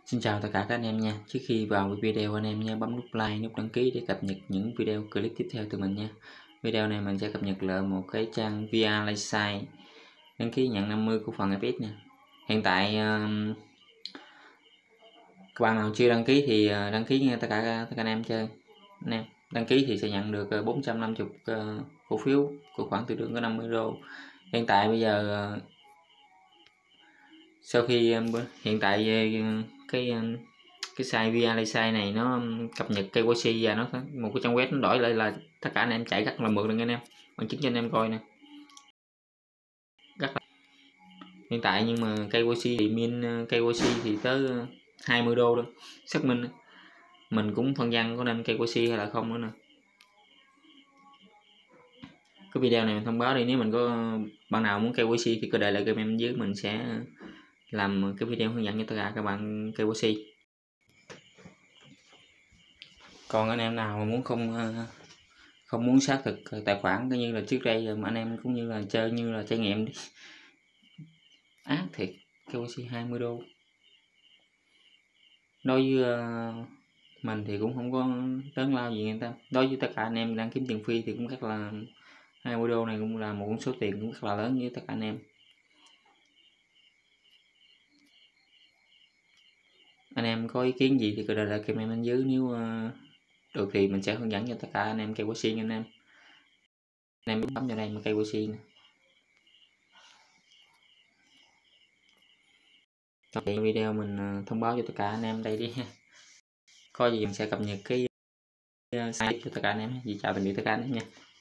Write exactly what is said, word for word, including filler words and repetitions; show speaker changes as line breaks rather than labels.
Xin chào tất cả các anh em nha. Trước khi vào video, anh em nhớ bấm nút like, nút đăng ký để cập nhật những video clip tiếp theo từ mình nha. Video này mình sẽ cập nhật lại một cái trang vê rờ Lightside đăng ký nhận năm mươi cổ phần ép ét nha. Hiện tại các bạn nào chưa đăng ký thì đăng ký nha, tất cả tất cả anh em chơi. Anh em đăng ký thì sẽ nhận được bốn trăm năm mươi cổ phiếu của khoảng tương đương có năm mươi đô. Hiện tại bây giờ sau khi hiện tại cái cái site vê rờ Lightside này nó cập nhật ca i xê và nó một cái trang web nó đổi lại là tất cả anh em chạy rất là mượt luôn anh em, bằng chứng cho anh em coi nè. Rất là hiện tại nhưng mà ca i xê thì min ca i xê thì tới hai mươi đô đó, xác minh mình cũng phân vân có nên ca i xê hay là không nữa nè. Cái video này mình thông báo đi, nếu mình có bạn nào muốn ca i xê thì cứ để lại comment dưới, mình sẽ làm cái video hướng dẫn cho tất cả các bạn ca i xê. Còn anh em nào mà muốn không không muốn xác thực tài khoản như là trước đây mà anh em cũng như là chơi như là trải nghiệm đi, ác thiệt, ca i xê hai mươi đô đối với uh, mình thì cũng không có lớn lao gì người ta. Đối với tất cả anh em đang kiếm tiền free thì cũng rất là hai mươi đô này cũng là một số tiền cũng rất là lớn với tất cả anh em. Anh em có ý kiến gì thì cứ để lại comment bên dưới, nếu uh, được thì mình sẽ hướng dẫn cho tất cả anh em ca i xê anh em. Anh em bấm vào đây mà ca i xê nè. Trong video mình thông báo cho tất cả anh em đây đi ha. Có gì mình sẽ cập nhật cái site cho tất cả anh em. Vì chào tạm biệt tất cả anh em nha.